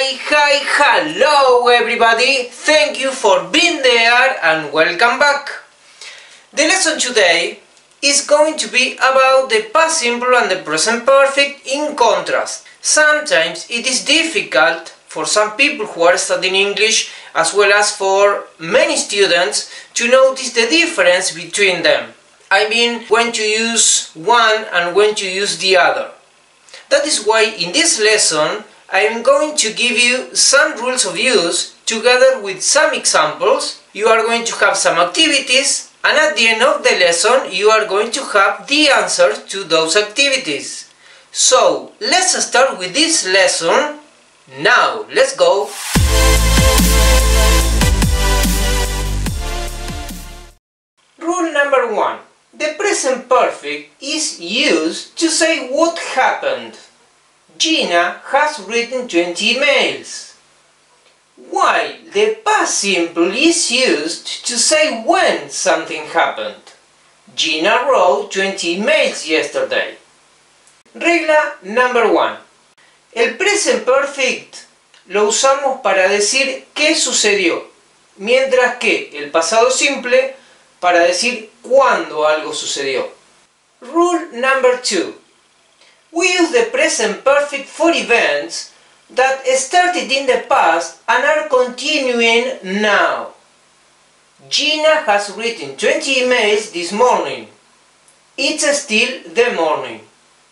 Hello everybody, thank you for being there and welcome back. The lesson today is going to be about the past simple and the present perfect in contrast. Sometimes it is difficult for some people who are studying English as well as for many students to notice the difference between them. I mean, when to use one and when to use the other. That is why in this lesson I am going to give you some rules of use together with some examples. You are going to have some activities, and at the end of the lesson you are going to have the answer to those activities. So let's start with this lesson. Now let's go! Rule number 1. The present perfect is used to say what happened. Gina has written 20 emails. While the past simple is used to say when something happened. Gina wrote 20 emails yesterday. Regla number 1. El present perfect lo usamos para decir qué sucedió, mientras que el pasado simple para decir cuándo algo sucedió. Rule number 2. We use the present perfect for events that started in the past and are continuing now. Gina has written 20 emails this morning. It's still the morning.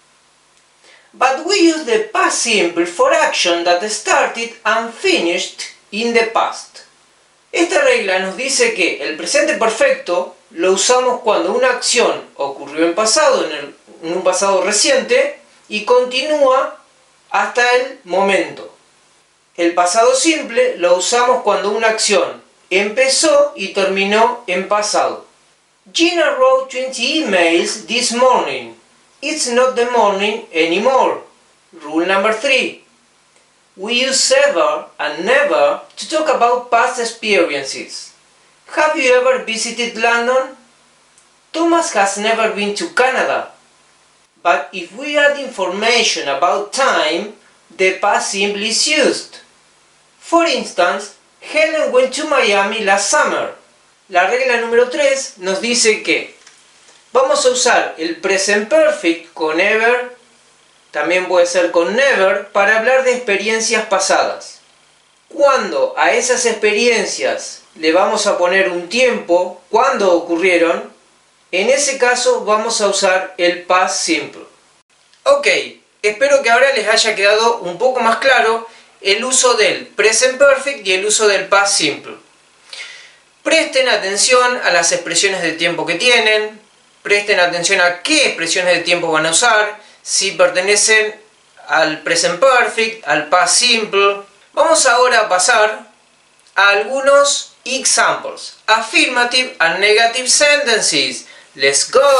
But we use the past simple for action that started and finished in the past. Esta regla nos dice que el presente perfecto lo usamos cuando una acción ocurrió en pasado, en un pasado reciente, y continúa hasta el momento. El pasado simple lo usamos cuando una acción empezó y terminó en pasado. Gina wrote 20 emails this morning. It's not the morning anymore. Rule number 3. We use ever and never to talk about past experiences. Have you ever visited London? Thomas has never been to Canada. But if we add information about time, the past simple is used. For instance, Helen went to Miami last summer. La regla número 3 nos dice que vamos a usar el present perfect con ever, también puede ser con never, para hablar de experiencias pasadas. Cuando a esas experiencias le vamos a poner un tiempo, cuándo ocurrieron, en ese caso vamos a usar el past simple. Ok, espero que ahora les haya quedado un poco más claro el uso del present perfect y el uso del past simple. Presten atención a las expresiones de tiempo que tienen, presten atención a qué expresiones de tiempo van a usar, si pertenecen al present perfect, al past simple. Vamos ahora a pasar a algunos examples. Affirmative and negative sentences. Let's go!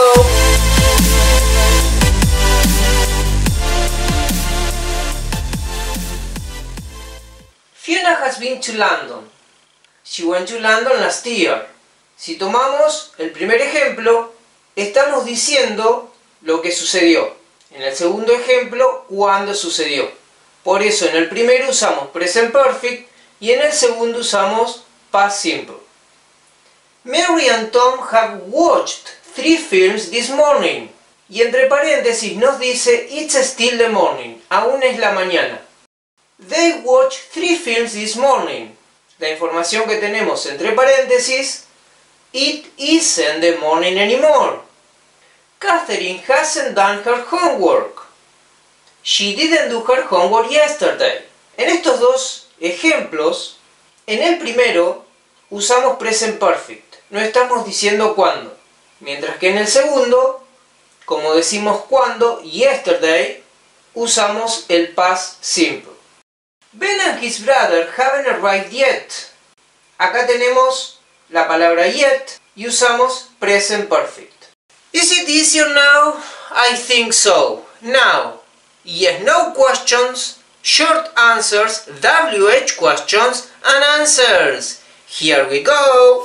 Fiona has been to London. She went to London last year. Si tomamos el primer ejemplo, estamos diciendo lo que sucedió. En el segundo ejemplo, cuándo sucedió. Por eso en el primero usamos present perfect y en el segundo usamos past simple. Mary and Tom have watched 3 films this morning. Y entre paréntesis nos dice it's still the morning. Aún es la mañana. They watched 3 films this morning. La información que tenemos entre paréntesis, it isn't the morning anymore. Catherine hasn't done her homework. She didn't do her homework yesterday. En estos dos ejemplos, en el primero usamos present perfect. No estamos diciendo cuándo. Mientras que en el segundo, como decimos cuándo, yesterday, usamos el past simple. Ben and his brother haven't arrived yet. Acá tenemos la palabra yet y usamos present perfect. Is it easier now? I think so. Now, yes, no questions, short answers, WH questions and answers. Here we go!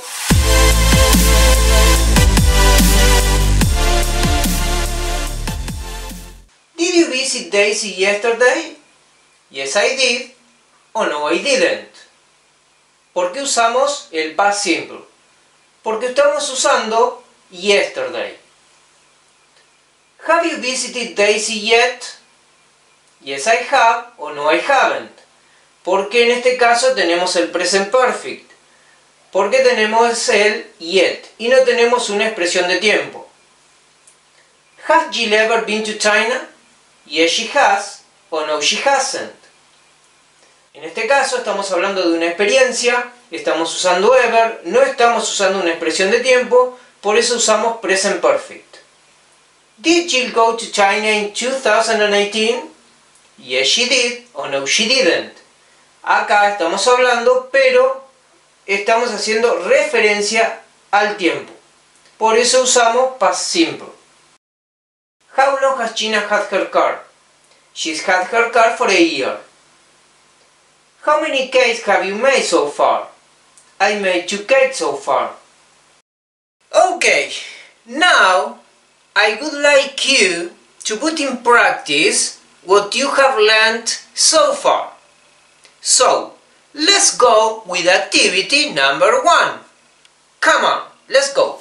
Did you visit Daisy yesterday? Yes, I did. o no, I didn't. ¿Por qué usamos el past simple? Porque estamos usando yesterday. Have you visited Daisy yet? Yes, I have, o no, I haven't. Porque en este caso tenemos el present perfect. Porque tenemos el yet y no tenemos una expresión de tiempo. Has Jill ever been to China? Yes, she has, o no, she hasn't. En este caso estamos hablando de una experiencia, estamos usando ever, no estamos usando una expresión de tiempo, por eso usamos present perfect. Did Jill go to China in 2018? Yes, she did, o no, she didn't. Acá estamos hablando, pero estamos haciendo referencia al tiempo. Por eso usamos past simple. How long has Gina had her car? She's had her car for a year. How many cakes have you made so far? I made 2 cakes so far. Okay, now I would like you to put in practice what you have learned so far. So, let's go with activity number 1. Come on, let's go.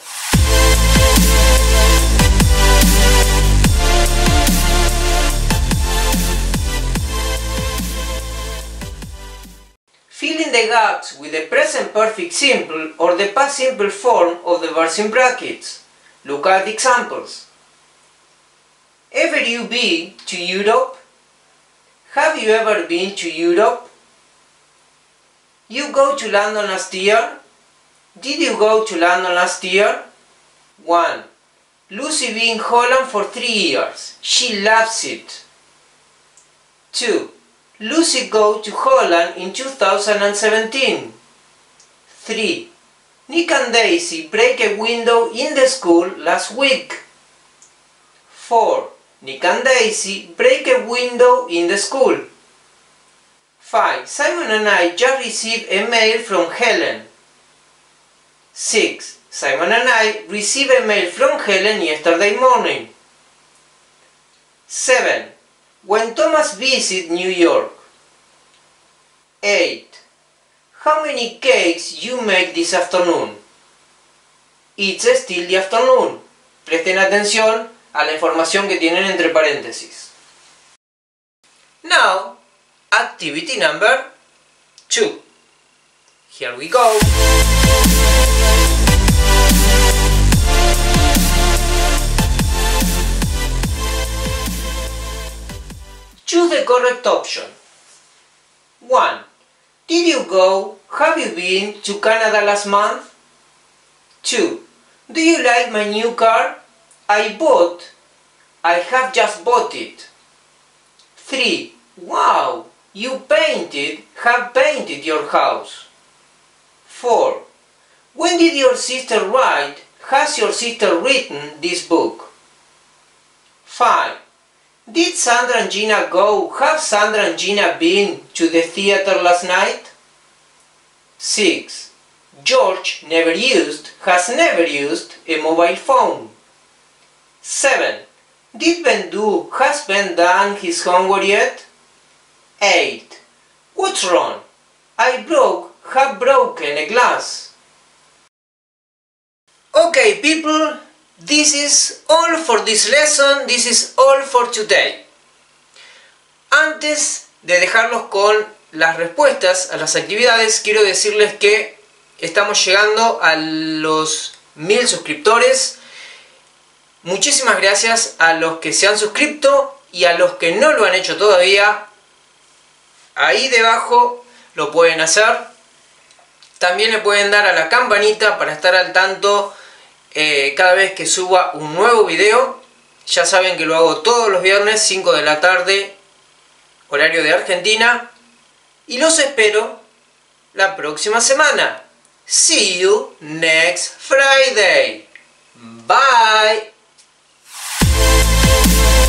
Fill in the gaps with the present perfect simple or the past simple form of the verbs in brackets. Look at the examples. Ever you been to Europe? Have you ever been to Europe? You go to London last year? Did you go to London last year? 1. Lucy been in Holland for 3 years. She loves it. 2. Lucy go to Holland in 2017. 3. Nick and Daisy break a window in the school last week. 4. Nick and Daisy break a window in the school. 5. Simon and I just received a mail from Helen. 6. Simon and I received a mail from Helen yesterday morning. 7. When Thomas visited New York. 8. How many cakes you make this afternoon? It's still the afternoon. Presten atención a la información que tienen entre paréntesis. Now, activity number 2. Here we go. Choose the correct option. 1. Did you go? Have you been to Canada last month? 2. Do you like my new car? I have just bought it. 3. Wow! You have painted your house. 4. When did your sister write? Has your sister written this book? 5. Did Sandra and Gina go? Have Sandra and Gina been to the theater last night? 6. George has never used a mobile phone. 7. Has Ben done his homework yet? 8. What's wrong? Have broken a glass. Okay, people, this is all for this lesson, this is all for today. Antes de dejarlos con las respuestas a las actividades, quiero decirles que estamos llegando a los 1000 suscriptores. Muchísimas gracias a los que se han suscrito y a los que no lo han hecho todavía. Ahí debajo lo pueden hacer. También le pueden dar a la campanita para estar al tanto cada vez que suba un nuevo video. Ya saben que lo hago todos los viernes, 5 de la tarde, horario de Argentina. Y los espero la próxima semana. See you next Friday. Bye.